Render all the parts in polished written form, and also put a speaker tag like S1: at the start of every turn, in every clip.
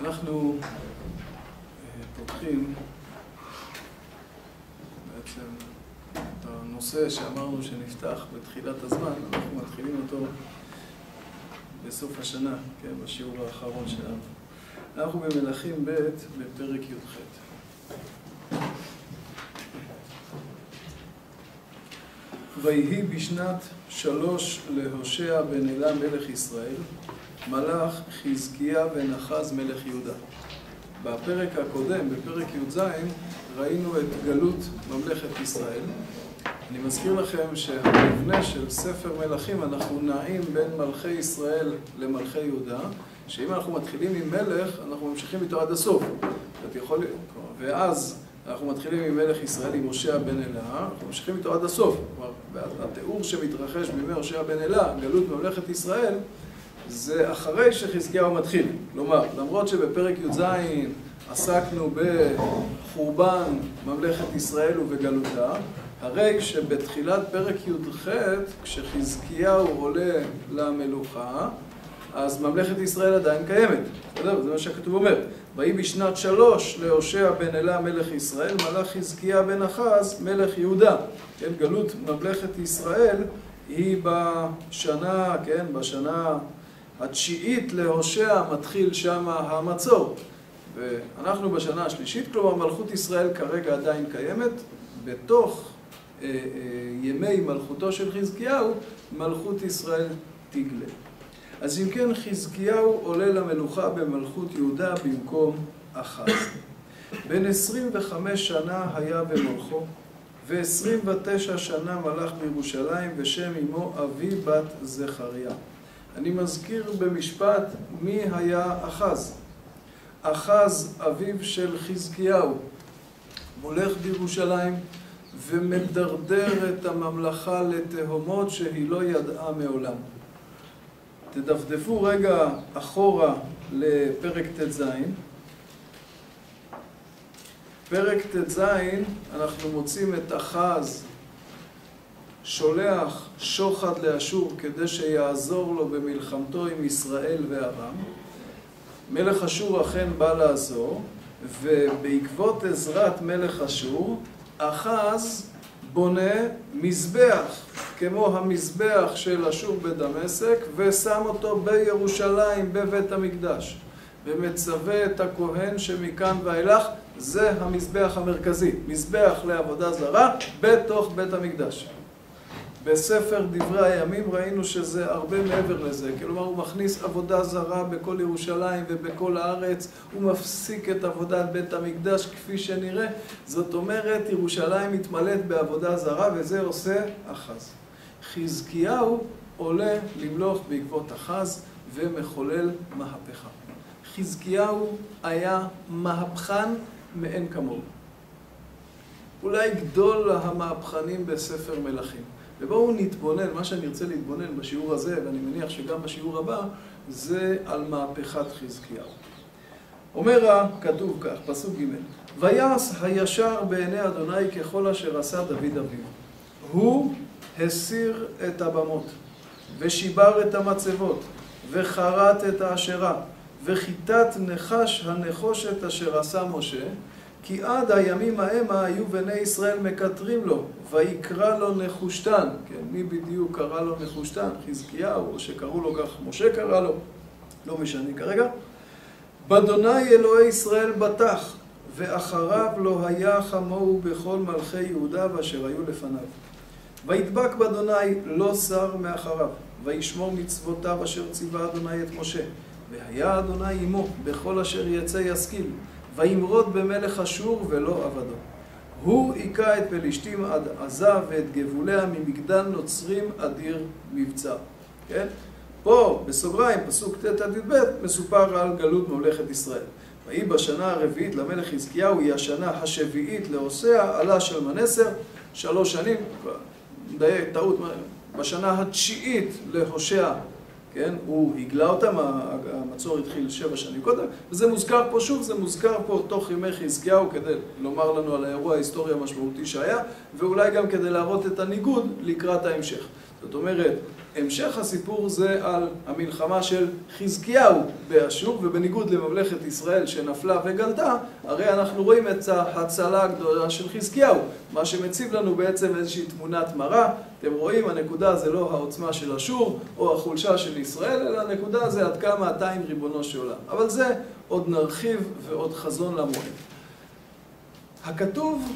S1: אנחנו פותחים בעצם את הנושא שאמרנו שנפתח בתחילת הזמן, אנחנו מתחילים אותו בסוף השנה, כן, בשיעור האחרון שלנו. אנחנו במלכים ב' בפרק י"ח. ויהי בשנת 3 להושע בן אלה מלך ישראל, מלך חזקיה בן אחז מלך יהודה. בפרק הקודם, בפרק י"ז, ראינו את גלות ממלכת ישראל. אני מזכיר לכם שהמבנה של ספר מלכים, אנחנו נעים בין מלכי ישראל למלכי יהודה, שאם אנחנו מתחילים עם מלך, אנחנו ממשיכים איתו עד הסוף. ואז אנחנו מתחילים עם מלך ישראל, עם הושע בן אלה, אנחנו ממשיכים איתו עד הסוף. התיאור שמתרחש בימי הושע בן אלה, גלות ממלכת ישראל, זה אחרי שחזקיהו מתחיל. כלומר, למרות שבפרק י"ז עסקנו בחורבן ממלכת ישראל ובגלותה, הרי שבתחילת פרק י"ח, כשחזקיהו עולה למלוכה, אז ממלכת ישראל עדיין קיימת. זה מה שהכתוב אומר. ויהי בשנת 3 להושע בן אלה מלך ישראל, מלך חזקיה בן אחז מלך יהודה. כן, גלות ממלכת ישראל היא בשנה, כן, בשנה התשיעית להושע מתחיל שם המצור. ואנחנו בשנה השלישית, כלומר מלכות ישראל כרגע עדיין קיימת. בתוך ימי מלכותו של חזקיהו, מלכות ישראל תגלה. אז אם כן, חזקיהו עולה למלוכה במלכות יהודה במקום אחז. בן 25 שנה היה במלכו, ו29 שנה מלך בירושלים, ושם אמו אבי בת זכריה. אני מזכיר במשפט מי היה אחז. אחז אביו של חזקיהו, מולך בירושלים ומדרדר את הממלכה לתהומות שהיא לא ידעה מעולם. תדפדפו רגע אחורה לפרק ט"ז. פרק ט"ז אנחנו מוצאים את אחז שולח שוחד לאשור כדי שיעזור לו במלחמתו עם ישראל וארם. מלך אשור אכן בא לעזור, ובעקבות עזרת מלך אשור, אחז בונה מזבח, כמו המזבח של אשור בדמשק, ושם אותו בירושלים, בבית המקדש. ומצווה את הכהן שמכאן ואילך, זה המזבח המרכזי, מזבח לעבודה זרה, בתוך בית המקדש. בספר דברי הימים ראינו שזה הרבה מעבר לזה, כלומר הוא מכניס עבודה זרה בכל ירושלים ובכל הארץ, הוא מפסיק את עבודת בית המקדש כפי שנראה, זאת אומרת ירושלים מתמלאת בעבודה זרה וזה עושה אחז. חזקיהו עולה למלוך בעקבות אחז ומחולל מהפכה. חזקיהו היה מהפכן מאין כמוהו. אולי גדול המהפכנים בספר מלכים. ובואו נתבונן, מה שאני ארצה להתבונן בשיעור הזה, ואני מניח שגם בשיעור הבא, זה על מהפכת חזקיהו. אומר הכתוב כך, פסוק ג' ויעש הישר בעיני אדוני ככל אשר עשה דוד אביו. הוא הסיר את הבמות, ושיבר את המצבות, וחרט את האשרה, וחיטת נחש הנחושת אשר עשה משה, כי עד הימים המה היו בני ישראל מקטרים לו, ויקרא לו נחושתן. כן, מי בדיוק קרא לו נחושתן? חזקיהו, או שקראו לו כך, משה קרא לו, לא משנה כרגע. באדוני אלוהי ישראל בטח, ואחריו לא היה כמוהו בכל מלכי יהודה ואשר היו לפניו. וידבק באדוני לא שר מאחריו, וישמור מצוותיו אשר ציווה אדוני את משה. והיה אדוני עמו בכל אשר יצא ישכיל. וימרוד במלך אשור ולא עבדו. הוא היכה את פלישתים עד עזה ואת גבוליה ממגדל נוצרים אדיר מבצע. כן? פה בסוגריים פסוק ט' עד י"ב מסופר על גלות ממלכת ישראל. ויהי בשנה הרביעית למלך חזקיהו, היא השנה השביעית להושע, עלה שלמנסר 3 שנים, מדייק, טעות, בשנה התשיעית להושע, כן, הוא הגלה אותם, המצור התחיל 7 שנים קודם, וזה מוזכר פה שוב, זה מוזכר פה תוך ימי חזקיהו כדי לומר לנו על האירוע ההיסטורי המשמעותי שהיה, ואולי גם כדי להראות את הניגוד לקראת ההמשך. זאת אומרת, המשך הסיפור זה על המלחמה של חזקיהו באשור, ובניגוד לממלכת ישראל שנפלה וגלתה, הרי אנחנו רואים את ההצלה הגדולה של חזקיהו, מה שמציב לנו בעצם איזושהי תמונת מראה. אתם רואים, הנקודה זה לא העוצמה של אשור או החולשה של ישראל, אלא הנקודה זה עד כמה אתה עם ריבונו של עולם. אבל זה עוד נרחיב ועוד חזון למועד. הכתוב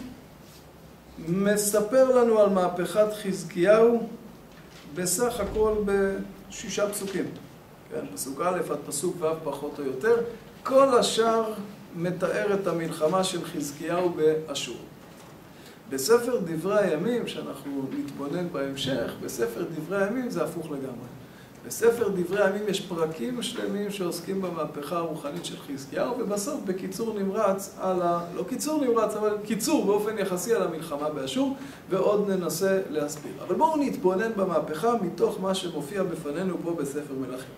S1: מספר לנו על מהפכת חזקיהו בסך הכל ב6 פסוקים. כן, פסוק א' עד פסוק ו' פחות או יותר. כל השאר מתאר את המלחמה של חזקיהו באשור. בספר דברי הימים, שאנחנו נתבונן בהמשך, בספר דברי הימים זה הפוך לגמרי. בספר דברי הימים יש פרקים שלמים שעוסקים במהפכה הרוחנית של חזקיהו, ובסוף בקיצור נמרץ לא קיצור נמרץ, אבל קיצור באופן יחסי על המלחמה באשור, ועוד ננסה להסביר. אבל בואו נתבונן במהפכה מתוך מה שמופיע בפנינו פה בספר מלכים.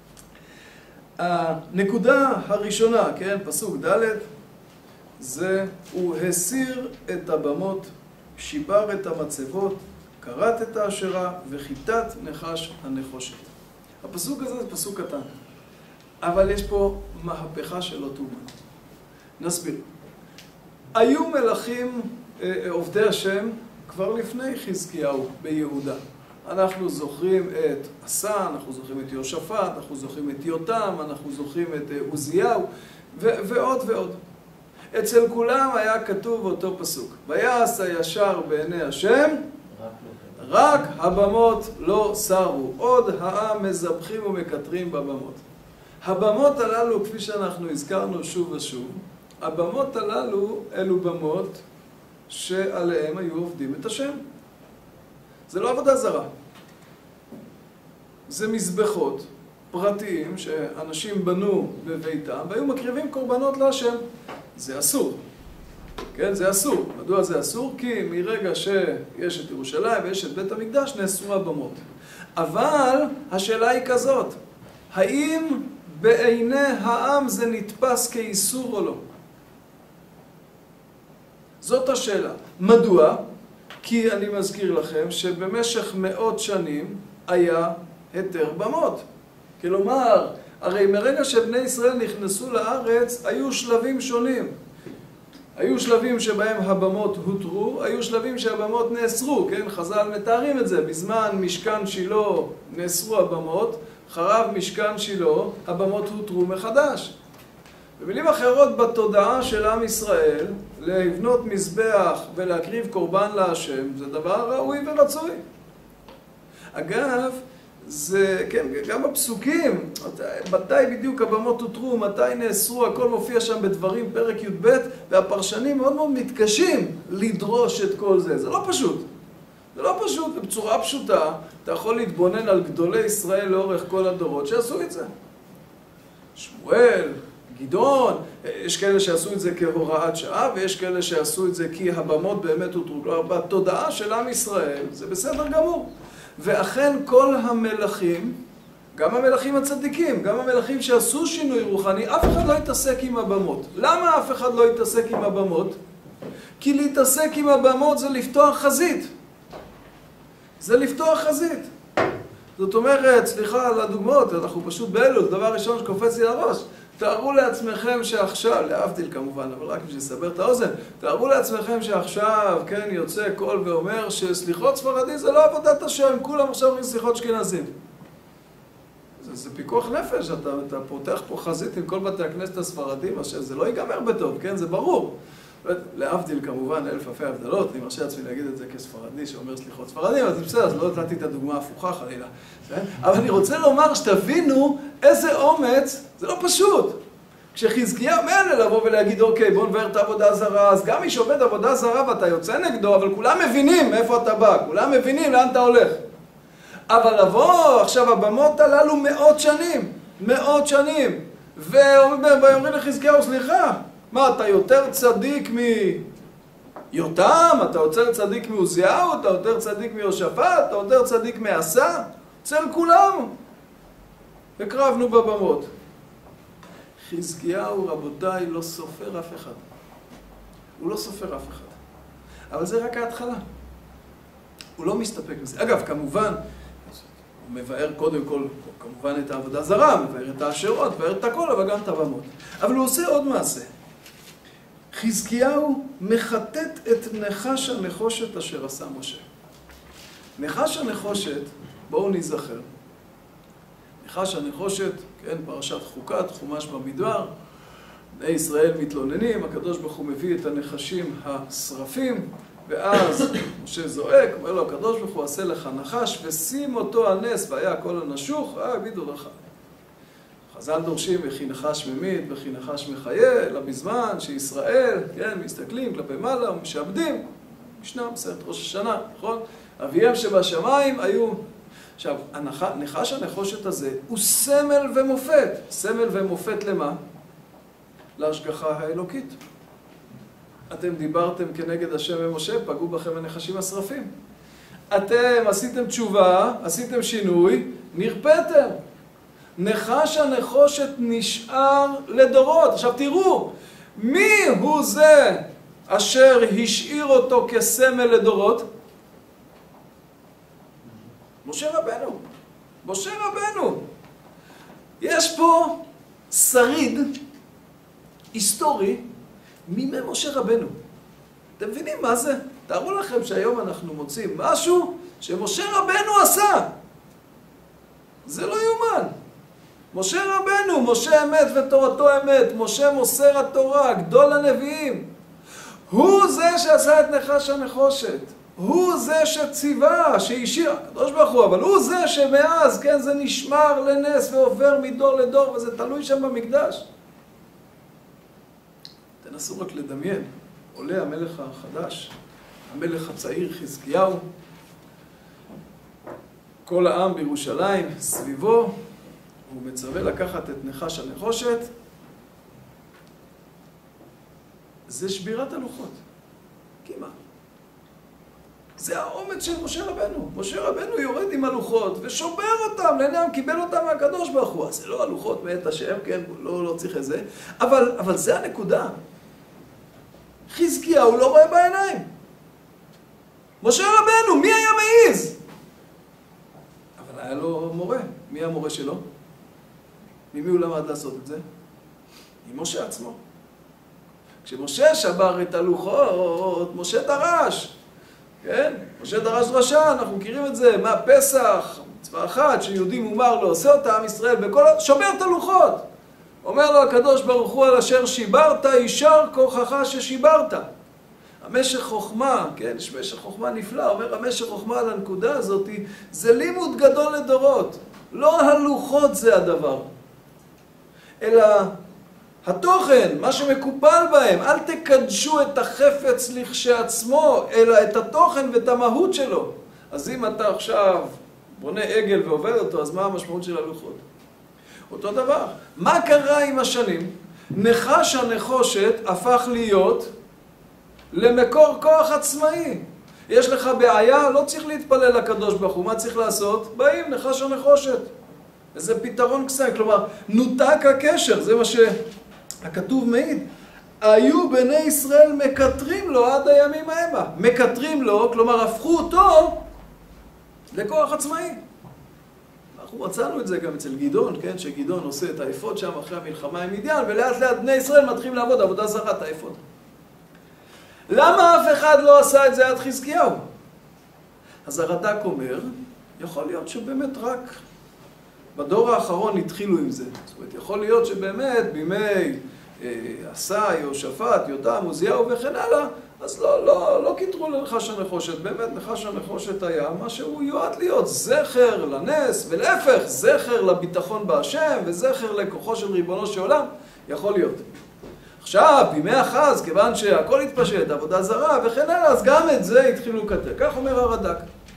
S1: הנקודה הראשונה, כן, פסוק ד', זה הוא הסיר את הבמות, שיבר את המצבות, קראת את האשרה וחיטת נחש הנחושת. הפסוק הזה זה פסוק קטן, אבל יש פה מהפכה שלא תאומן. נסביר. היו מלכים עובדי השם כבר לפני חזקיהו ביהודה. אנחנו זוכרים את עשה, אנחנו זוכרים את יהושפט, אנחנו זוכרים את יותם, אנחנו זוכרים את עוזיהו ועוד ועוד. אצל כולם היה כתוב אותו פסוק. ויעש הישר בעיני השם, רק הבמות לא סרו, עוד העם מזבחים ומקטרים בבמות. הבמות הללו, כפי שאנחנו הזכרנו שוב ושוב, הבמות הללו אלו במות שעליהם היו עובדים את השם. זה לא עבודה זרה. זה מזבחות פרטיים שאנשים בנו בביתם והיו מקריבים קורבנות להשם. זה אסור. כן, זה אסור. מדוע זה אסור? כי מרגע שיש את ירושלים ויש את בית המקדש נאסרו הבמות. אבל השאלה היא כזאת, האם בעיני העם זה נתפס כאיסור או לא? זאת השאלה. מדוע? כי אני מזכיר לכם שבמשך מאות שנים היה היתר במות. כלומר, הרי מרגע שבני ישראל נכנסו לארץ היו שלבים שונים. היו שלבים שבהם הבמות הותרו, היו שלבים שהבמות נאסרו, כן? חז"ל מתארים את זה. בזמן משכן שילה נאסרו הבמות, חרב משכן שילה, הבמות הותרו מחדש. במילים אחרות, בתודעה של עם ישראל, לבנות מזבח ולהקריב קורבן להשם, זה דבר ראוי ורצוי. אגב, זה, כן, גם בפסוקים, מתי בדיוק הבמות הותרו, מתי נאסרו, הכל מופיע שם בדברים פרק י"ב, והפרשנים מאוד מאוד מתקשים לדרוש את כל זה. זה לא פשוט. זה לא פשוט, ובצורה פשוטה, אתה יכול להתבונן על גדולי ישראל לאורך כל הדורות שעשו את זה. שמואל, גדעון, יש כאלה שעשו את זה כהוראת שעה, ויש כאלה שעשו את זה כי הבמות באמת הותרו. כלומר, בתודעה של עם ישראל, זה בסדר גמור. ואכן כל המלכים, גם המלכים הצדיקים, גם המלכים שעשו שינוי רוחני, אף אחד לא התעסק עם הבמות. למה אף אחד לא התעסק עם הבמות? כי להתעסק עם הבמות זה לפתוח חזית. זה לפתוח חזית. זאת אומרת, סליחה על הדוגמאות, אנחנו פשוט באלול, דבר ראשון שקופץ לי לראש. תארו לעצמכם שעכשיו, להבדיל כמובן, אבל רק בשביל לסבר את האוזן, תארו לעצמכם שעכשיו, כן, יוצא קול ואומר שסליחות ספרדי זה לא עבודת השם, כולם עכשיו אומרים סליחות אשכנזים. זה פיקוח נפש, אתה פותח פה חזית עם כל בתי הכנסת הספרדים, זה לא ייגמר בטוב, כן, זה ברור. להבדיל כמובן, אלף אלפי הבדלות, אני מרשה לעצמי להגיד את זה כספרדי שאומר סליחות ספרדים, אז בסדר, אז לא נתתי את הדוגמה ההפוכה חלילה. אבל אני רוצה לומר שתבינו איזה אומץ, זה לא פשוט. כשחזקיה מילא לבוא ולהגיד, אוקיי, בוא נבהר את העבודה הזרה, אז גם מי שעובד עבודה זרה ואתה יוצא נגדו, אבל כולם מבינים מאיפה אתה בא, כולם מבינים לאן אתה הולך. אבל לבוא, עכשיו הבמות הללו מאות שנים, ואומרים לחזקיהו, סליחה, מה, אתה יותר צדיק מיותם? אתה יותר צדיק מעוזיהו? אתה יותר צדיק מיהושפט? אתה יותר צדיק מעשה? אצל כולם. הקרבנו בבמות. חזקיהו, רבותיי, לא סופר אף אחד. הוא לא סופר אף אחד. אבל זה רק ההתחלה. הוא לא מסתפק בזה. אגב, כמובן, מבאר קודם כל, כמובן את העבודה זרה, מבאר את האשרות, מבאר את הכל, אבל גם את הבמות. אבל הוא עושה עוד מעשה. חזקיהו מחטט את נחש הנחושת אשר עשה משה. נחש הנחושת, בואו נזכר. נחש הנחושת, כן, פרשת חוקת, חומש במדבר. בני ישראל מתלוננים, הקדוש ברוך הוא מביא את הנחשים השרפים, ואז משה זועק, אומר לו, הקדוש ברוך הוא עשה לך נחש, ושים אותו על נס, והיה הכל הנשוך, בידו לך. חז"ל דורשים, וכי נחש ממית, וכי נחש מחיה, אלא בזמן שישראל, כן, מסתכלים כלפי מעלה ומשעבדים, משנה, מסרת ראש השנה, נכון? אביהם שבשמיים היו... עכשיו, נחש הנחושת הזה הוא סמל ומופת. סמל ומופת למה? להשגחה האלוקית. אתם דיברתם כנגד השם ומשה, פגעו בכם הנחשים השרפים. אתם עשיתם תשובה, עשיתם שינוי, נרפאתם. נחש הנחושת נשאר לדורות. עכשיו תראו, מי הוא זה אשר השאיר אותו כסמל לדורות? משה רבנו. משה רבנו. יש פה שריד היסטורי מימי משה רבנו. אתם מבינים מה זה? תארו לכם שהיום אנחנו מוצאים משהו שמשה רבנו עשה. זה לא יומן. משה רבנו, משה אמת ותורתו אמת, משה מוסר התורה, גדול הנביאים. הוא זה שעשה את נחש הנחושת. הוא זה שציווה, שהשאיר, הקדוש ברוך הוא, אבל הוא זה שמאז, כן, זה נשמר לנס ועובר מדור לדור, וזה תלוי שם במקדש. תנסו רק לדמיין, עולה המלך החדש, המלך הצעיר חזקיהו, כל העם בירושלים סביבו, הוא מצווה לקחת את נחש הנחושת, זה שבירת הלוחות, כמעט. זה האומץ של משה רבנו. משה רבנו יורד עם הלוחות ושובר אותם, לעניין קיבל אותם מהקדוש ברוך הוא. אז זה לא הלוחות מאת השם, כן, לא צריך את זה, אבל זה הנקודה. חזקיהו לא רואה בעיניים. משה רבנו, מי היה מעיז? אבל היה לו מורה. מי המורה שלו? ממי הוא למד לעשות את זה? עם משה עצמו. כשמשה שבר את הלוחות, משה דרש. כן? משה דרש דרשה, אנחנו מכירים את זה, מהפסח, מצווה אחת שיהודי מומר לו, עושה אותה עם ישראל, שובר את הלוחות. אומר לו הקדוש ברוך הוא על אשר שיברת, יישר כוחך ששיברת. המשך חוכמה, כן, יש משך חוכמה נפלא, אומר המשך חוכמה על הנקודה הזאת, זה לימוד גדול לדורות. לא הלוחות זה הדבר, אלא התוכן, מה שמקופל בהם. אל תקדשו את החפץ לכשעצמו, אלא את התוכן ואת המהות שלו. אז אם אתה עכשיו בונה עגל ועובד אותו, אז מה המשמעות של הלוחות? אותו דבר. מה קרה עם השנים? נחש הנחושת הפך להיות למקור כוח עצמאי. יש לך בעיה, לא צריך להתפלל לקדוש ברוך הוא. מה צריך לעשות? באים נחש הנחושת. וזה פתרון קסם. כלומר, נותק הקשר. זה מה שהכתוב מעיד. היו בני ישראל מקטרים לו עד הימים המה. מקטרים לו, כלומר, הפכו אותו לכוח עצמאי. אנחנו מצאנו את זה גם אצל גדעון, כן? שגדעון עושה את האפוד שם אחרי המלחמה עם מדיין, ולאט לאט בני ישראל מתחילים לעבוד עבודה זרה את האפוד. למה אף אחד לא עשה את זה עד חזקיהו? אז הרד"ק אומר, יכול להיות שבאמת רק בדור האחרון התחילו עם זה. זאת אומרת, יכול להיות שבאמת בימי עשי, יהושפט, יותם, עוזיהו וכן הלאה, אז לא קיטרו לנחש הנחושת. באמת נחש הנחושת היה מה שהוא יועד להיות זכר לנס, ולהפך, זכר לביטחון בהשם, וזכר לכוחו של ריבונו של עולם. יכול להיות. עכשיו, בימי אחז, כיוון שהכל התפשט, עבודה זרה וכן הלאה, אז גם את זה התחילו לקטר. כך אומר הרד"ק.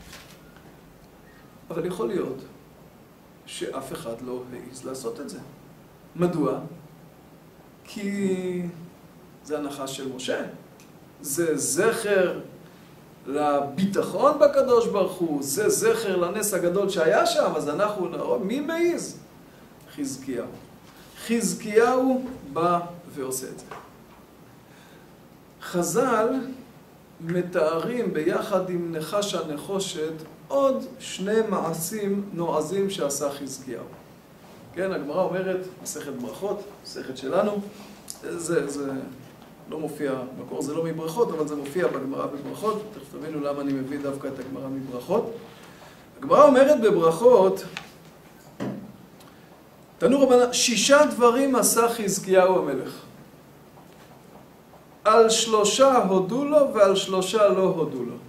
S1: אבל יכול להיות שאף אחד לא העז לעשות את זה. מדוע? כי זה הנחש של משה. זה זכר לביטחון בקדוש ברוך הוא, זה זכר לנס הגדול שהיה שם, אז אנחנו נראה, מי מעיז? חזקיהו. חזקיהו בא ועושה את זה. חז"ל מתארים ביחד עם נחש הנחושת עוד שני מעשים נועזים שעשה חזקיהו. כן, הגמרא אומרת, מסכת ברכות, מסכת שלנו, זה לא מופיע, מקור זה לא מברכות, אבל זה מופיע בגמרא בברכות, תכף תבינו למה אני מביא דווקא את הגמרא מברכות. הגמרא אומרת בברכות, תנו רבנן, 6 דברים עשה חזקיהו המלך. על 3 הודו לו ועל 3 לא הודו לו.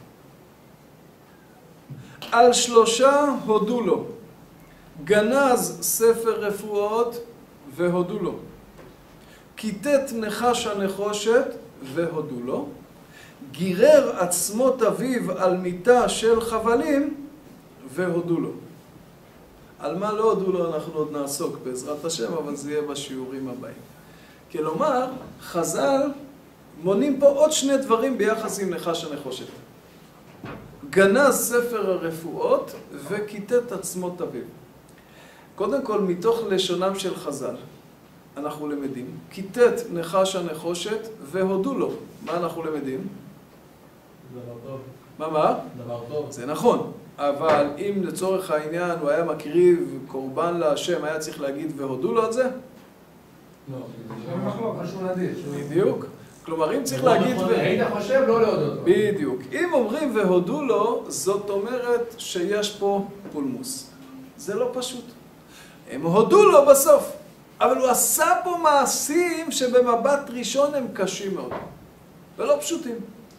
S1: על 3 הודו לו. גנז ספר רפואות והודו לו. כיתת נחש הנחושת והודו לו. גירר עצמות אביו על מיטה של חבלים והודו לו. על מה לא הודו לו אנחנו עוד נעסוק בעזרת השם, אבל זה יהיה בשיעורים הבאים. כלומר, חז"ל מונים פה עוד 2 דברים ביחס עם נחש הנחושת. גנז ספר הרפואות וכיתת עצמות אביו. קודם כל, מתוך לשונם של חז"ל, אנחנו למדים, כיתת נחש הנחושת והודו לו. מה אנחנו למדים?
S2: דבר טוב.
S1: מה?
S2: דבר טוב.
S1: זה נכון, אבל אם לצורך העניין הוא היה מקריב קורבן להשם, היה צריך להגיד והודו לו על זה?
S2: לא, זה משהו נדיר.
S1: בדיוק. כלומר, אם צריך להגיד...
S2: היית חושב לא להודות לו.
S1: בדיוק. אם אומרים והודו לו, זאת אומרת שיש פה פולמוס. זה לא פשוט. הם הודו לו בסוף, אבל הוא עשה פה מעשים שבמבט ראשון הם קשים מאוד, ולא פשוטים.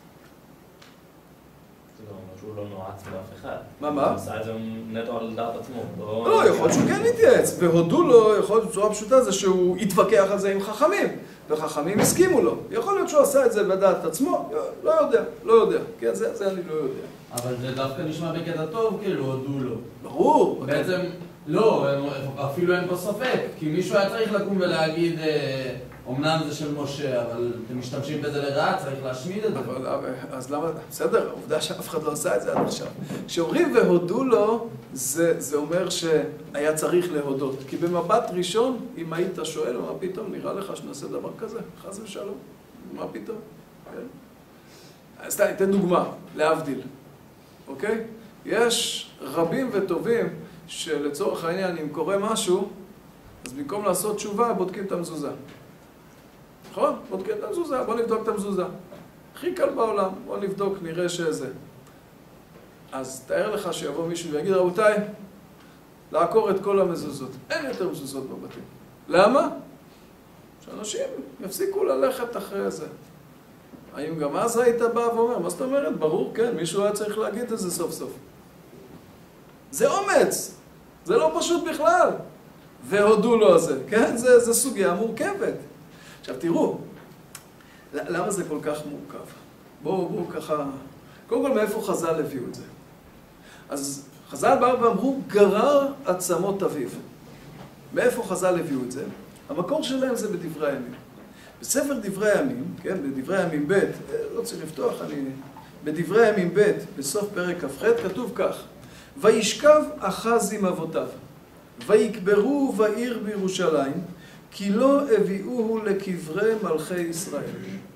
S3: זה לא אומר שהוא לא נועץ באף אחד.
S1: מה?
S3: הוא עשה את זה נטו על דעת עצמו.
S1: לא, יכול להיות שהוא כן התייעץ, והודו לו, יכול להיות בצורה פשוטה זה שהוא התווכח על זה עם חכמים, וחכמים הסכימו לו. יכול להיות שהוא עשה את זה בדעת עצמו, לא יודע. כן, זה אני לא יודע.
S2: אבל זה דווקא נשמע בקטע טוב, כאילו הודו לו.
S1: ברור.
S2: בעצם, לא, אפילו אין פה ספק, כי מישהו היה צריך לקום ולהגיד, אמנם זה של משה, אבל אתם משתמשים בזה לרעה, צריך להשמיד את זה.
S1: אז למה? בסדר, העובדה שאף אחד לא עשה את זה עד עכשיו. כשאומרים והודו לו, זה אומר שהיה צריך להודות. כי במבט ראשון, אם היית שואל, מה פתאום, נראה לך שנעשה דבר כזה? חס ושלום. מה פתאום? כן? אז ניתן דוגמה, להבדיל. אוקיי? יש רבים וטובים שלצורך העניין, אם קורה משהו, אז במקום לעשות תשובה, בודקים את המזוזה. נכון? בודקים את המזוזה, בוא נבדוק את המזוזה. הכי קל בעולם, בוא נבדוק, נראה שזה. אז תאר לך שיבוא מישהו ויגיד, רבותיי, לעקור את כל המזוזות. אין יותר מזוזות בבתים. למה? שאנשים יפסיקו ללכת אחרי זה. האם גם אז היית בא ואומר, מה זאת אומרת? ברור, כן, מישהו היה צריך להגיד את זה סוף סוף. זה אומץ, זה לא פשוט בכלל. והודו לו על זה, כן? זה סוגיה מורכבת. עכשיו תראו, למה זה כל כך מורכב? בואו ככה, קודם כל מאיפה חז"ל הביאו את זה? אז חז"ל באו ואמרו, גרר עצמות אביו. מאיפה חז"ל הביאו את זה? המקור שלהם זה בדברי הימים. בספר דברי הימים, כן, בדברי הימים ב', לא צריך לפתוח, בדברי הימים ב', בסוף פרק כ"ח, כתוב כך, וישכב אחז עם אבותיו, ויקברו בעיר בירושלים, כי לא הביאוהו לקברי מלכי ישראל.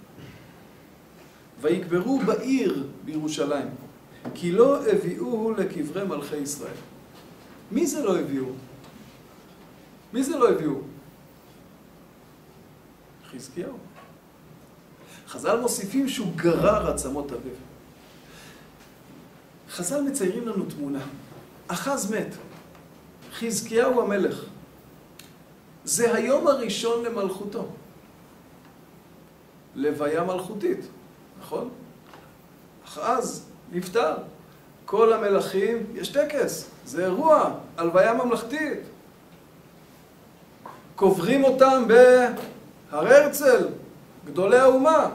S1: ויקברו בעיר בירושלים, כי לא הביאוהו לקברי מלכי ישראל. מי זה לא הביאו? מי זה לא הביאו? חזקיהו. חז"ל מוסיפים שהוא גרר עצמות אביו. חז"ל מציירים לנו תמונה. אחז מת. חזקיהו המלך. זה היום הראשון למלכותו. לוויה מלכותית, נכון? אחז נפטר. כל המלכים, יש טקס, זה אירוע, הלוויה ממלכתית. קוברים אותם בהר הרצל, גדולי האומה.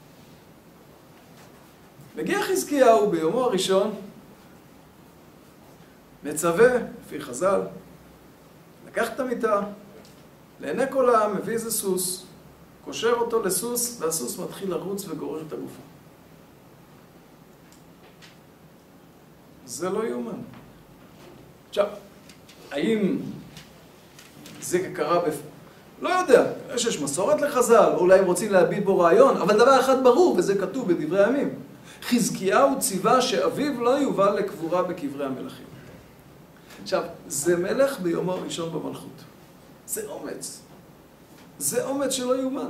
S1: מגיע חזקיהו ביומו הראשון, מצווה, לפי חז"ל, לקח את המיטה, לעיני כל העם, מביא איזה סוס, קושר אותו לסוס, והסוס מתחיל לרוץ וגורר את הגופה. זה לא יאומן. עכשיו, האם זה קרה לא יודע, יש מסורת לחז"ל, אולי הם רוצים להביט בו רעיון, אבל דבר אחד ברור, וזה כתוב בדברי הימים. חזקיהו ציווה שאביו לא יובל לקבורה בקברי המלכים. עכשיו, זה מלך ביומו הראשון במלכות. זה אומץ. זה אומץ שלא יאומן.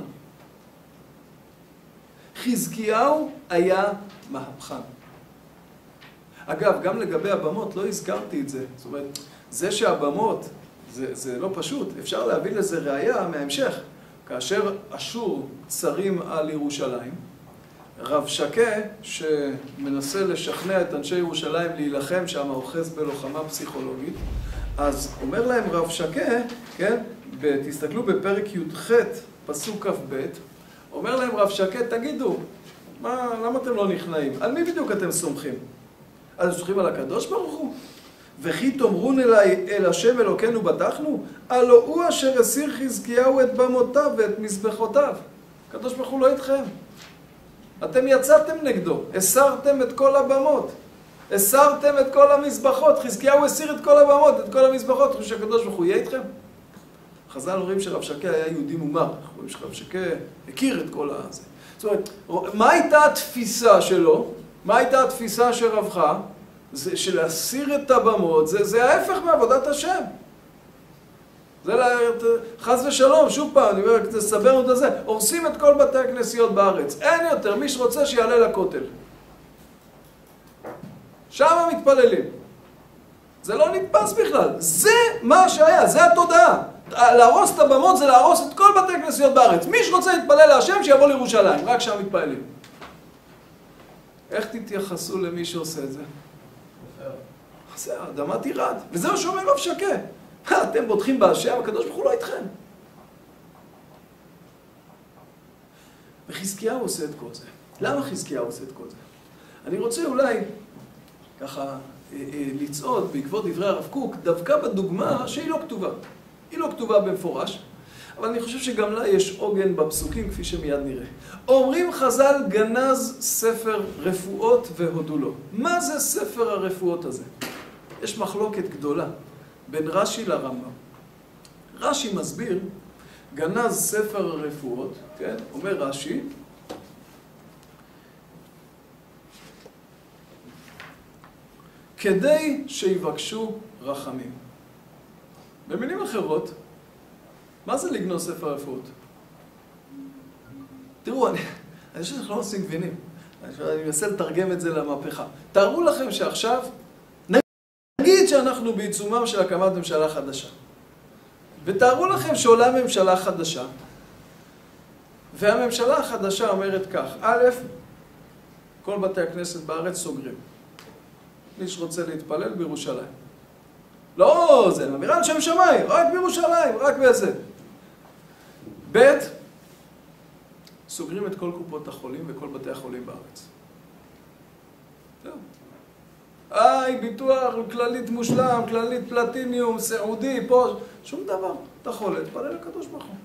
S1: חזקיהו היה מהפכן. אגב, גם לגבי הבמות, לא הזכרתי את זה. זאת אומרת, זה שהבמות, זה לא פשוט. אפשר להביא לזה ראייה מההמשך. כאשר אשור צרים על ירושלים, רב שקה, שמנסה לשכנע את אנשי ירושלים להילחם שם, אוחז בלוחמה פסיכולוגית, אז אומר להם רב שקה, כן, תסתכלו בפרק י"ח, פסוק כ"ב, אומר להם רב שקה, תגידו, למה אתם לא נכנעים? על מי בדיוק אתם סומכים? אז סומכים על הקדוש ברוך הוא? וכי תאמרון אליי אל השם אלוקינו בטחנו? הלא הוא אשר הסיר חזקיהו את במותיו ואת מזבחותיו. הקדוש ברוך הוא לא איתכם. אתם יצאתם נגדו, הסרתם את כל הבמות, הסרתם את כל המזבחות. חזקיהו הסיר את כל הבמות, את כל המזבחות. חושב שהקדוש ברוך הוא יהיה איתכם? חז"ל אומרים שרב שקה היה יהודי מומר. אנחנו רואים שרב שקה הכיר את כל הזה. זאת אומרת, מה הייתה התפיסה שלו? מה הייתה התפיסה של רבך? זה שלהסיר את הבמות, זה ההפך מעבודת השם. זה חס ושלום, שוב פעם, אני אומר, תסבר את זה, הורסים את כל בתי הכנסיות בארץ. אין יותר, מי שרוצה שיעלה לכותל. שם מתפללים. זה לא נתפס בכלל. זה מה שהיה, זה התודעה. להרוס את הבמות זה להרוס את כל בתי הכנסיות בארץ. מי שרוצה להתפלל להשם שיבוא לירושלים, רק שם מתפללים. איך תתייחסו למי שעושה את זה? זה האדמה תירד. וזה מה שאומר רב שקה. אתם בוטחים בהשם, הקדוש ברוך הוא לא איתכם. וחזקיהו עושה את כל זה. למה חזקיהו עושה את כל זה? אני רוצה אולי ככה לצעוד בעקבות דברי הרב קוק, דווקא בדוגמה שהיא לא כתובה. היא לא כתובה במפורש, אבל אני חושב שגם לה יש עוגן בפסוקים, כפי שמיד נראה. אומרים חז"ל, גנז ספר רפואות והודו לו. מה זה ספר הרפואות הזה? יש מחלוקת גדולה בין רש"י לרמב"ם. רש"י מסביר, גנז ספר הרפואות, כן? אומר רש"י, כדי שיבקשו רחמים. במילים אחרות, מה זה לגנוז ספר הרפואות? תראו, אני חושב שאנחנו לא עושים גבינים. אני מנסה לתרגם את זה למהפכה. תארו לכם שעכשיו, נגיד שאנחנו בעיצומם של הקמת ממשלה חדשה. ותארו לכם שעולה ממשלה חדשה, והממשלה החדשה אומרת כך, א', כל בתי הכנסת בארץ סוגרים. מי שרוצה להתפלל בירושלים. לא, זה אמירה לשם שמיים, רק בירושלים, רק בזה. ב', סוגרים את כל קופות החולים וכל בתי החולים בארץ. זהו. ביטוח כללית מושלם, כללית פלטיניום, סעודי, פה, שום דבר. אתה יכול להתפלל לקדוש ברוך הוא.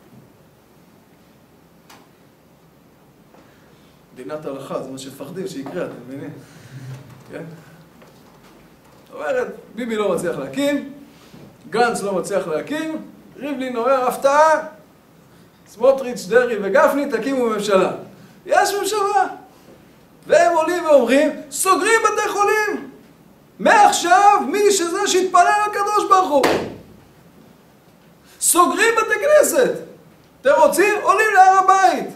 S1: מדינת הלכה, זה מה שפחדים שיקרה, אתם מבינים? כן? זאת אומרת, ביבי לא מצליח להקים, גנץ לא מצליח להקים, ריבלין אומר, הפתעה, סמוטריץ', דרעי וגפני תקימו ממשלה. יש ממשלה. והם עולים ואומרים, סוגרים בתי חולים. מעכשיו, מי שזה שיתפלל לקדוש ברוך הוא. סוגרים בתי כנסת. אתם רוצים? עולים להר הבית.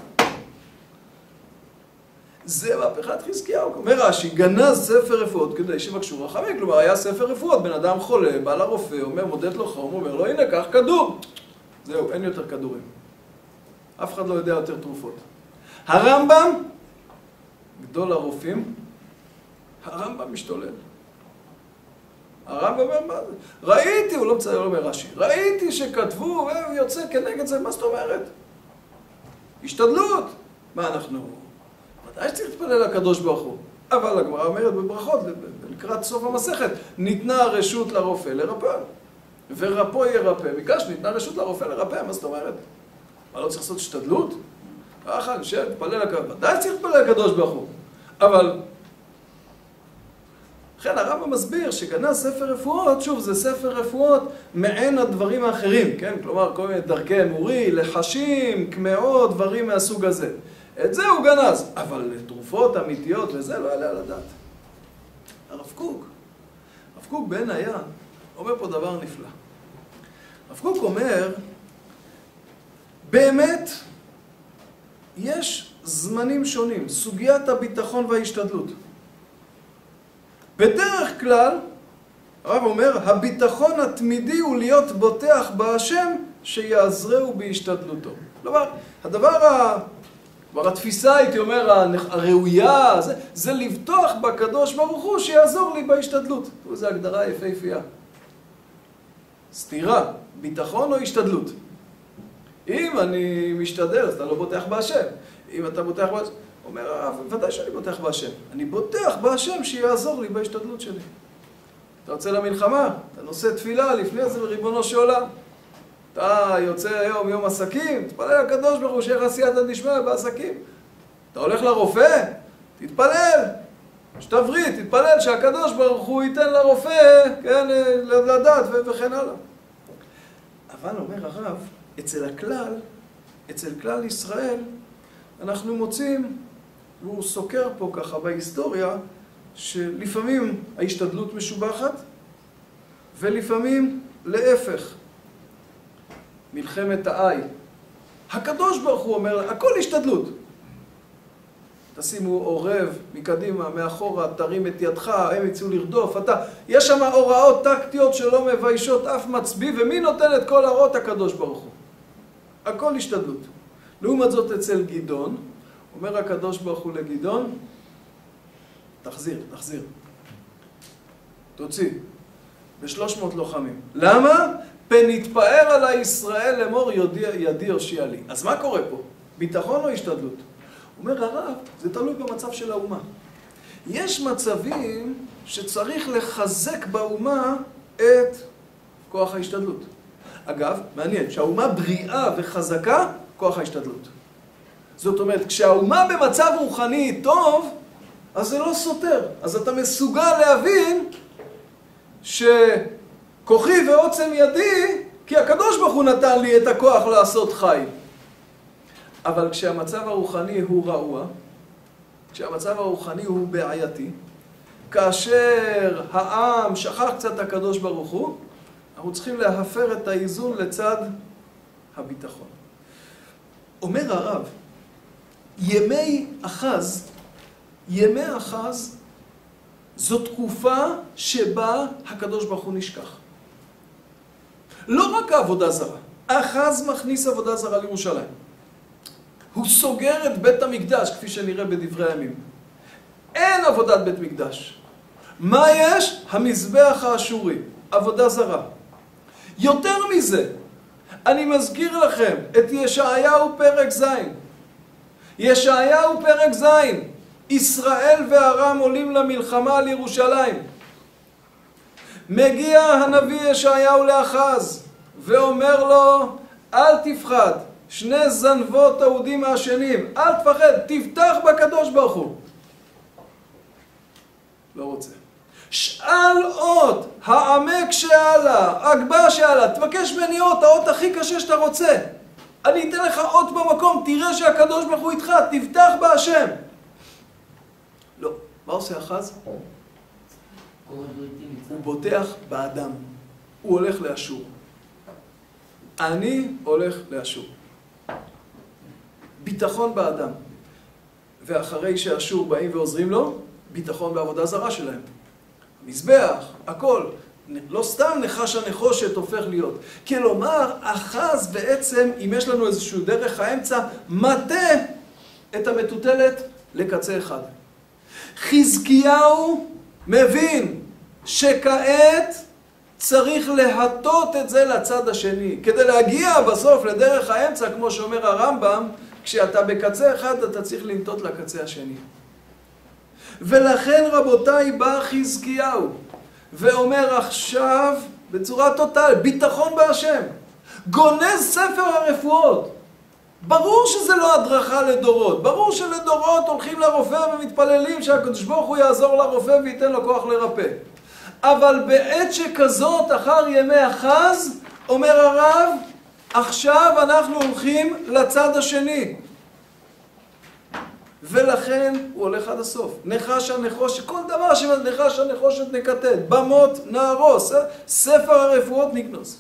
S1: זה מהפכת חזקיהו. אומר רש"י, גנז ספר רפואות כדי שיבקשו רחמים. כלומר, היה ספר רפואות, בן אדם חולה, בא לרופא, אומר, מודד לו חום, אומר לו, הנה, קח כדור. זהו, אין יותר כדורים. אף אחד לא יודע יותר תרופות. הרמב"ם, גדול הרופאים, הרמב"ם משתולל. הרמב"ם אומר, מה זה? ראיתי, הוא לא מצייר, לא אומר רש"י, ראיתי שכתבו, הוא יוצא כנגד זה, מה זאת אומרת? השתדלות. מה אנחנו? מתי שצריך להתפלל לקדוש ברוך הוא? אבל הגמרא אומרת בברכות, לקראת סוף המסכת, ניתנה רשות לרופא לרפא. ורפו ירפא. ביקש, ניתנה רשות לרופא לרפא, מה זאת אומרת? מה, לא צריך לעשות השתדלות? ככה, נשאר, תתפלל לקדוש, ודאי צריך להתפלל לקדוש ברוך הוא. אבל, לכן הרמב"ם מסביר שגנז ספר רפואות, שוב, זה ספר רפואות מעין הדברים האחרים, כן? כלומר, כל מיני דרכי אמורי, לחשים, קמעות, דברים מהסוג הזה. את זה הוא גנז. אבל תרופות אמיתיות וזה לא יעלה על הדעת. הרב קוק בן היה אומר פה דבר נפלא. הרב קוק אומר, באמת יש זמנים שונים, סוגיית הביטחון וההשתדלות. בדרך כלל, הרב אומר, הביטחון התמידי הוא להיות בוטח בהשם שיעזרהו בהשתדלותו. כלומר, התפיסה, הייתי אומר, הראויה, זה לבטוח בקדוש ברוך הוא שיעזור לי בהשתדלות. זו הגדרה יפהפייה. סתירה, ביטחון או השתדלות? אם אני משתדל, אז אתה לא בוטח בהשם. אם אתה בוטח בהשם, אומר הרב, ודאי שאני בוטח בהשם. אני בוטח בהשם שיעזור לי בהשתדלות שלי. אתה יוצא למלחמה, אתה נושא תפילה לפני זה לריבונו של עולם. אתה יוצא היום יום עסקים, תתפלל הקדוש ברוך הוא שיהיה לך סייעתא דשמיא בעסקים. אתה הולך לרופא, תתפלל. שתבריא, תתפלל שהקדוש ברוך הוא ייתן לרופא, כן, לדעת וכן הלאה. אבל אומר הרב, אצל כלל ישראל, אנחנו מוצאים, והוא סוקר פה ככה בהיסטוריה, שלפעמים ההשתדלות משובחת, ולפעמים להפך. מלחמת האי. הקדוש ברוך הוא אומר, הכל השתדלות. תשימו עורב מקדימה, מאחורה, תרים את ידך, הם יצאו לרדוף, יש שם הוראות טקטיות שלא מביישות אף מצביא, ומי נותן את כל ההוראות? הקדוש ברוך הוא. הכל השתדלות. לעומת זאת אצל גדעון, אומר הקדוש ברוך הוא לגדעון, תחזיר. תוציא. ב-300 לוחמים. למה? פן יתפאר עלי ישראל לאמור ידי יושיע לי. אז מה קורה פה? ביטחון או השתדלות? אומר הרב, זה תלוי במצב של האומה. יש מצבים שצריך לחזק באומה את כוח ההשתדלות. אגב, מעניין, שהאומה בריאה וחזקה, כוח ההשתדלות. זאת אומרת, כשהאומה במצב רוחני טוב, אז זה לא סותר. אז אתה מסוגל להבין שכוחי ועוצם ידי, כי הקדוש ברוך הוא נתן לי את הכוח לעשות חי. אבל כשהמצב הרוחני הוא רעוע, כשהמצב הרוחני הוא בעייתי, כאשר העם שכח קצת הקדוש ברוך הוא, אנחנו צריכים להפר את האיזון לצד הביטחון. אומר הרב, ימי אחז זו תקופה שבה הקדוש ברוך הוא נשכח. לא רק העבודה זרה, אחז מכניס עבודה זרה לירושלים. הוא סוגר את בית המקדש, כפי שנראה בדברי הימים. אין עבודת בית מקדש. מה יש? המזבח האשורי, עבודה זרה. יותר מזה, אני מזכיר לכם את ישעיהו פרק ז'. ישעיהו פרק ז', ישראל וארם עולים למלחמה על ירושלים. מגיע הנביא ישעיהו לאחז ואומר לו, אל תפחד, שני זנבות אהודים מהשנים, אל תפחד, תבטח בקדוש ברוך הוא. לא רוצה. שאל עוד, העמק שעלה, הגבה שעלה, תבקש ממני עוד, האות הכי קשה שאתה רוצה. אני אתן לך עוד במקום, תראה שהקדוש ברוך הוא איתך, תבטח בהשם. לא. מה עושה אחז? הוא בוטח באדם. הוא הולך לאשור. אני הולך לאשור. ביטחון באדם. ואחרי שאשור באים ועוזרים לו, ביטחון בעבודה זרה שלהם. מזבח, הכל. לא סתם נחש הנחושת הופך להיות. כלומר, אחז בעצם, אם יש לנו איזשהו דרך האמצע, מטה את המטוטלת לקצה אחד. חזקיהו מבין שכעת צריך להטות את זה לצד השני. כדי להגיע בסוף לדרך האמצע, כמו שאומר הרמב"ם, כשאתה בקצה אחד אתה צריך לנטות לקצה השני. ולכן רבותיי בא חזקיהו ואומר עכשיו בצורה טוטלית, ביטחון בהשם, גונז ספר הרפואות. ברור שזה לא הדרכה לדורות, ברור שלדורות הולכים לרופא ומתפללים שהקדוש ברוך הוא יעזור לרופא וייתן לו כוח לרפא. אבל בעת שכזאת אחר ימי אחז, אומר הרב, עכשיו אנחנו הולכים לצד השני. ולכן הוא הולך עד הסוף. נחש הנחושת, כל דבר שנחש הנחושת נקטט, במות נהרוס, ספר הרפואות נגנוז.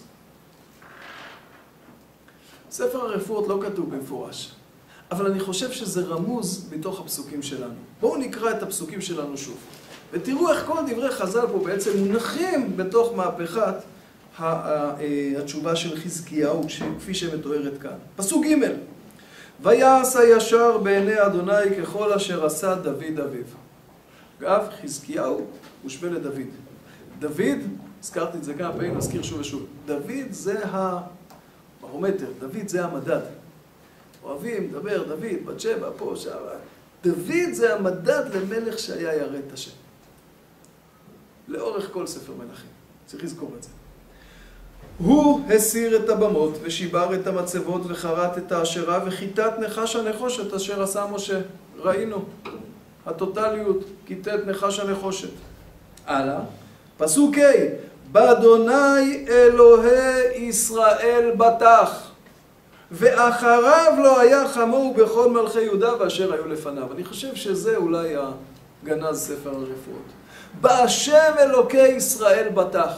S1: ספר הרפואות לא כתוב במפורש, אבל אני חושב שזה רמוז בתוך הפסוקים שלנו. בואו נקרא את הפסוקים שלנו שוב, ותראו איך כל דברי חז"ל פה בעצם מונחים בתוך מהפכת התשובה של חזקיהו, כפי שמתוארת כאן. פסוק ג' ויעש הישר בעיני אדוני ככל אשר עשה דוד אביו. אגב, חזקיהו הושווה לדוד. דוד, הזכרתי את זה כמה פעמים, נזכיר שוב ושוב. דוד זה הברומטר, דוד זה המדד. אוהבים, דבר, דוד, בת שבע, פה, שם. דוד זה המדד למלך שהיה ירא את השם. לאורך כל ספר מלכים. צריך לזכור את זה. הוא הסיר את הבמות ושיבר את המצבות וחרט את האשרה וחיטט נחש הנחושת אשר עשה משה. ראינו, הטוטליות, חיטט נחש הנחושת. הלאה, פסוק ה' באדוני אלוהי ישראל בטח ואחריו לא היה חמור בכל מלכי יהודה ואשר היו לפניו. אני חושב שזה אולי הגנז ספר הרפואות. בהשם אלוקי ישראל בטח.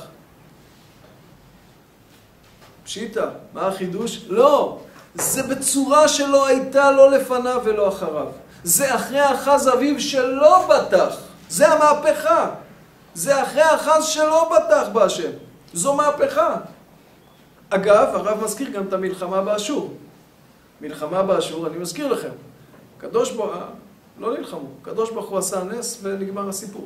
S1: פשיטה, מה החידוש? לא, זה בצורה שלא הייתה לא לפניו ולא אחריו. זה אחרי אחז אביו שלא בטח. זה המהפכה. זה אחרי אחז שלא בטח בהשם. זו מהפכה. אגב, הרב מזכיר גם את המלחמה באשור. מלחמה באשור, אני מזכיר לכם. קדוש ברוך הוא, לא נלחמו, קדוש ברוך הוא עשה נס ונגמר הסיפור.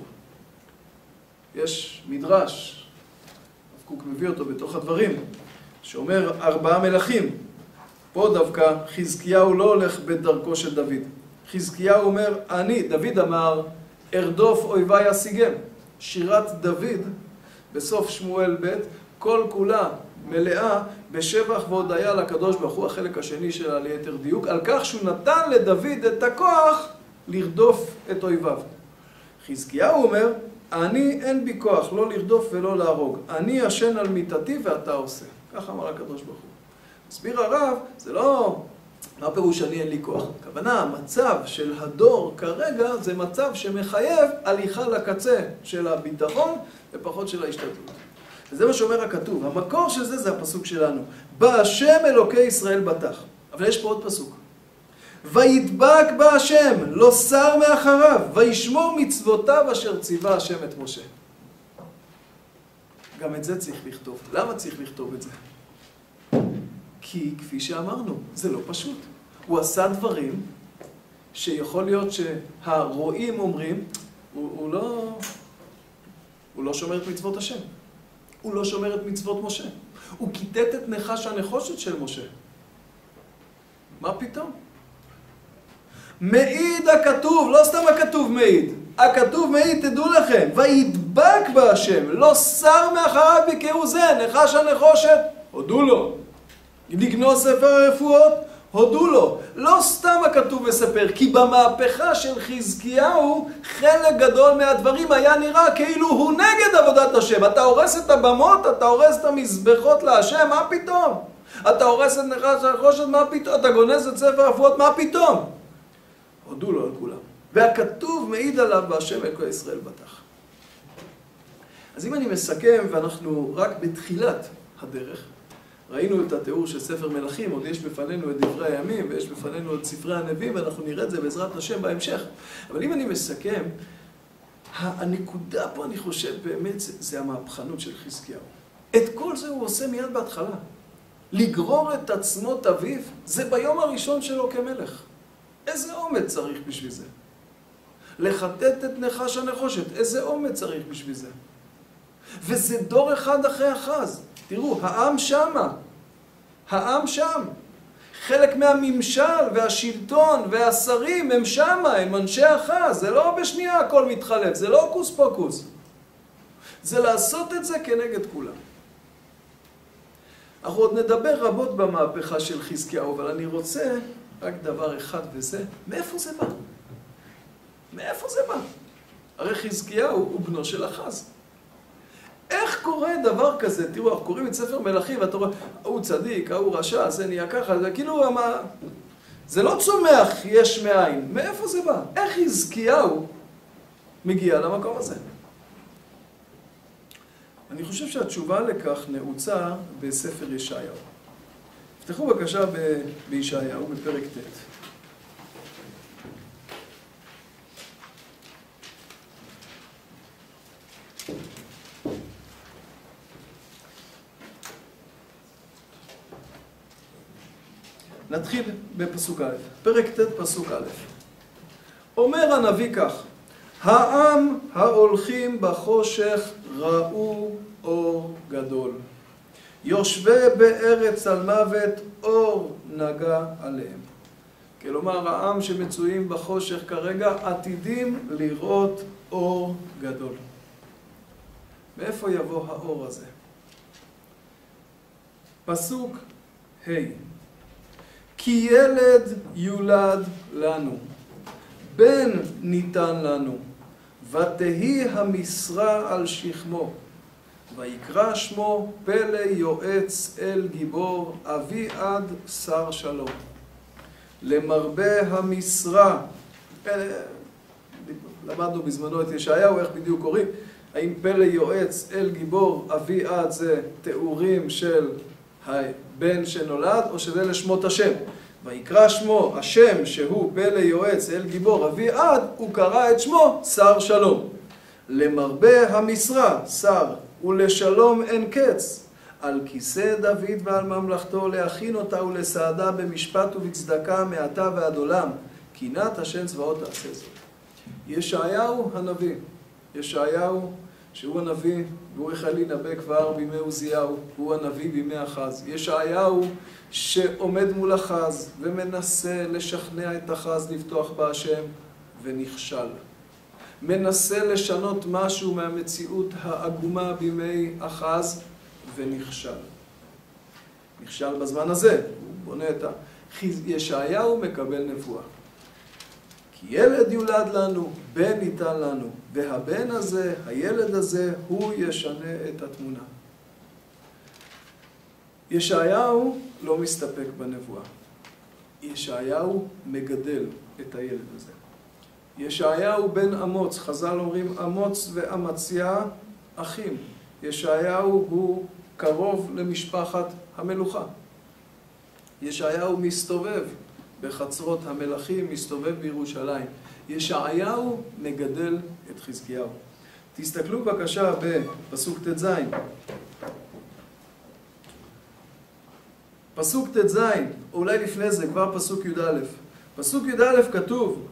S1: יש מדרש, הרב קוק מביא אותו בתוך הדברים, שאומר 4 מלכים. פה דווקא חזקיהו לא הולך בדרכו של דוד. חזקיהו אומר, דוד אמר, ארדוף אויבי אשיגם. שירת דוד בסוף שמואל ב' כל כולה מלאה בשבח והודיה לקדוש ברוך הוא, החלק השני שלה ליתר דיוק, על כך שהוא נתן לדוד את הכוח לרדוף את אויביו. חזקיהו אומר, אין בי כוח לא לרדוף ולא להרוג. אני ישן על מיטתי ואתה עושה. כך אמר הקדוש ברוך הוא. מסביר הרב, זה לא, מה פירוש אין לי כוח? הכוונה, המצב של הדור כרגע זה מצב שמחייב הליכה לקצה של הביטחון ופחות של ההשתתפות. וזה מה שאומר הכתוב. המקור של זה הפסוק שלנו. בהשם אלוקי ישראל בטח. אבל יש פה עוד פסוק. וידבק בהשם, לא שר מאחריו, וישמור מצוותיו אשר ציווה השם את משה. גם את זה צריך לכתוב. למה צריך לכתוב את זה? כי כפי שאמרנו, זה לא פשוט. הוא עשה דברים שיכול להיות שהרואים אומרים, הוא לא שומר את מצוות השם. הוא לא שומר את מצוות משה. הוא כיתת את נחש הנחושת של משה. מה פתאום? מעיד הכתוב, לא סתם הכתוב מעיד. הכתוב מעיד, תדעו לכם, וידבק בהשם, לא שר מאחריו בקהו זה, נחש הנחושת, הודו לו. לגנוז ספר הרפואות, הודו לו. לא סתם הכתוב מספר, כי במהפכה של חזקיהו, חלק גדול מהדברים היה נראה כאילו הוא נגד עבודת השם. אתה הורס את הבמות, אתה הורס את המזבחות להשם, מה פתאום? אתה הורס את נחש הנחושת, מה פתאום? אתה גונז את ספר הרפואות, מה פתאום? הודו לו על כולם. והכתוב מעיד עליו בהשם אלוקי ישראל בטח. אז אם אני מסכם, ואנחנו רק בתחילת הדרך, ראינו את התיאור של ספר מלכים, עוד יש בפנינו את דברי הימים, ויש בפנינו את ספרי הנביאים, ואנחנו נראה את זה בעזרת השם בהמשך. אבל אם אני מסכם, הנקודה פה אני חושב באמת זה המהפכנות של חזקיהו. את כל זה הוא עושה מיד בהתחלה. לגרור את עצמות אביו, זה ביום הראשון שלו כמלך. איזה אומץ צריך בשביל זה? לחטט את נחש הנחושת, איזה אומץ צריך בשביל זה? וזה דור אחד אחרי אחז. תראו, העם שמה. העם שם. חלק מהממשל והשלטון והשרים הם שמה, הם אנשי אחז. זה לא בשנייה הכל מתחלף, זה לא קוס פוקוס. זה לעשות את זה כנגד כולם. אנחנו עוד נדבר רבות במהפכה של חזקיהו, אבל אני רוצה רק דבר אחד וזה, מאיפה זה בא? מאיפה זה בא? הרי חזקיהו הוא בנו של אחז. איך קורה דבר כזה? תראו, אנחנו קוראים את ספר מלכים, ואתה רואה, הוא צדיק, הוא רשע, זה נהיה ככה, זה כאילו, זה לא צומח יש מאין. מאיפה זה בא? איך חזקיהו מגיע למקום הזה? אני חושב שהתשובה לכך נעוצה בספר ישעיהו. תפתחו בבקשה בישעיהו בפרק ט'. נתחיל בפסוק א', פרק ט' פסוק א'. אומר הנביא כך: העם ההולכים בחושך ראו אור גדול. יושבי בארץ על מוות אור נגע עליהם. כלומר, העם שמצויים בחושך כרגע עתידים לראות אור גדול. מאיפה יבוא האור הזה? פסוק ה' כי ילד יולד לנו, בן ניתן לנו, ותהי המשרה על שכמו, ויקרא שמו פלא יועץ אל גיבור, אבי עד שר שלום. למרבה המשרה, למדנו בזמנו את ישעיהו, איך בדיוק קוראים? האם פלא יועץ אל גיבור, אבי עד זה תיאורים של הבן שנולד, או שזה לשמות השם? ויקרא שמו, השם שהוא פלא יועץ אל גיבור אבי עד, הוא קרא את שמו שר שלום. למרבה המשרה שר, ולשלום אין קץ, על כיסא דוד ועל ממלכתו, להכין אותה ולסעדה במשפט ובצדקה מעתה ועד עולם, קינת השם צבאות תעשה זאת. ישעיהו הנביא, ישעיהו שהוא הנביא, והוא החל להינבא כבר בימי עוזיהו, הוא הנביא בימי אחז. ישעיהו שעומד מול אחז ומנסה לשכנע את אחז לפתוח בהשם ונכשל. מנסה לשנות משהו מהמציאות העגומה בימי אחז ונכשל. נכשל בזמן הזה, הוא בונה את ישעיהו מקבל נבואה. כי ילד יולד לנו, בן ניתן לנו, והבן הזה, הילד הזה, הוא ישנה את התמונה. ישעיהו לא מסתפק בנבואה. ישעיהו מגדל את הילד הזה. ישעיהו בן אמוץ, חז"ל אומרים אמוץ ואמציה אחים. ישעיהו הוא קרוב למשפחת המלוכה. ישעיהו מסתובב בחצרות המלכים, מסתובב בירושלים. ישעיהו מגדל את חזקיהו. תסתכלו בבקשה בפסוק ט"ז. פסוק ט"ז, או אולי לפני זה, כבר פסוק י"א. פסוק י"א כתוב: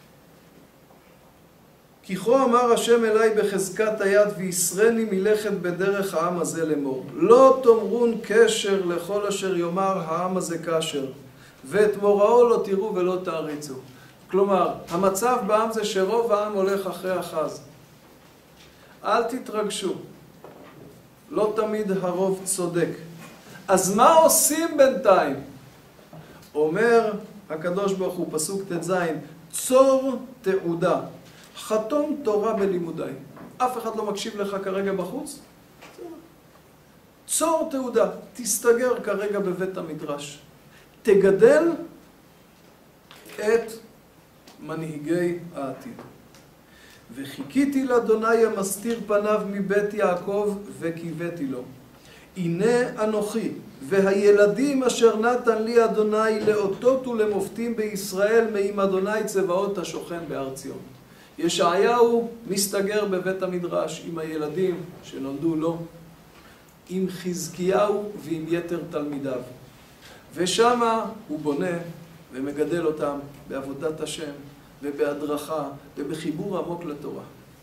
S1: כי כה אמר השם אליי בחזקת היד, ויסרני מלכת בדרך העם הזה לאמור. לא תאמרון קשר לכל אשר יאמר העם הזה קשר, ואת מוראו לא תראו ולא תעריצו. כלומר, המצב בעם זה שרוב העם הולך אחרי אחז. אל תתרגשו. לא תמיד הרוב צודק. אז מה עושים בינתיים? אומר הקדוש ברוך הוא, פסוק ט"ז, צור תעודה, חתום תורה בלימודי. אף אחד לא מקשיב לך כרגע בחוץ? צור תעודה, תסתגר כרגע בבית המדרש. תגדל את מנהיגי העתיד. וחיכיתי לאדוני המסתיר פניו מבית יעקב וקיוויתי לו. הנה אנוכי והילדים אשר נתן לי אדוני לאותות ולמופתים בישראל, מעם אדוני צבאות השוכן בהר ציון. ישעיהו מסתגר בבית המדרש עם הילדים שנולדו לו, עם חזקיהו ועם יתר תלמידיו. ושמה הוא בונה ומגדל אותם בעבודת השם ובהדרכה ובחיבור עמוק לתורה.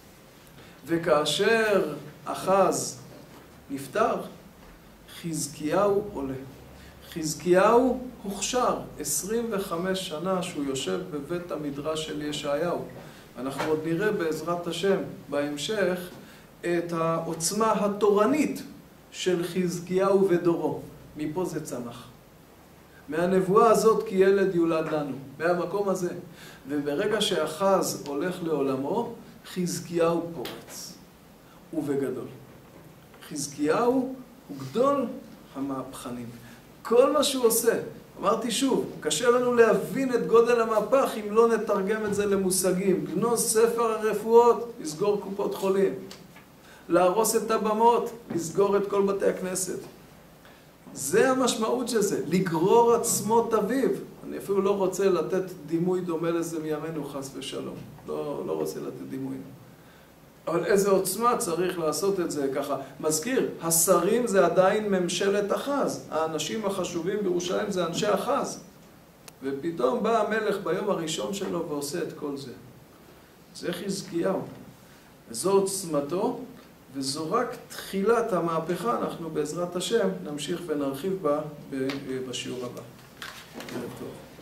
S1: וכאשר אחז נפטר, חזקיהו עולה. חזקיהו הוכשר 25 שנה שהוא יושב בבית המדרש של ישעיהו. אנחנו עוד נראה בעזרת השם בהמשך את העוצמה התורנית של חזקיהו ודורו. מפה זה צמח. מהנבואה הזאת כי ילד יולד לנו, מהמקום הזה. וברגע שאחז הולך לעולמו, חזקיהו פורץ. ובגדול. חזקיהו הוא גדול המהפכנים. כל מה שהוא עושה, אמרתי שוב, קשה לנו להבין את גודל המהפך אם לא נתרגם את זה למושגים. לגנוז ספר הרפואות, לסגור קופות חולים. להרוס את הבמות, לסגור את כל בתי הכנסת. זה המשמעות של זה, לגרור עצמות אביב. אני אפילו לא רוצה לתת דימוי דומה לזה מימינו חס ושלום. לא רוצה לתת דימוי. אבל איזה עוצמה צריך לעשות את זה ככה. מזכיר, השרים זה עדיין ממשלת אחז. האנשים החשובים בירושלים זה אנשי אחז. ופתאום בא המלך ביום הראשון שלו ועושה את כל זה. זה חזקיהו. וזו עוצמתו, וזו רק תחילת המהפכה. אנחנו בעזרת השם נמשיך ונרחיב בה בשיעור הבא. ערב טוב.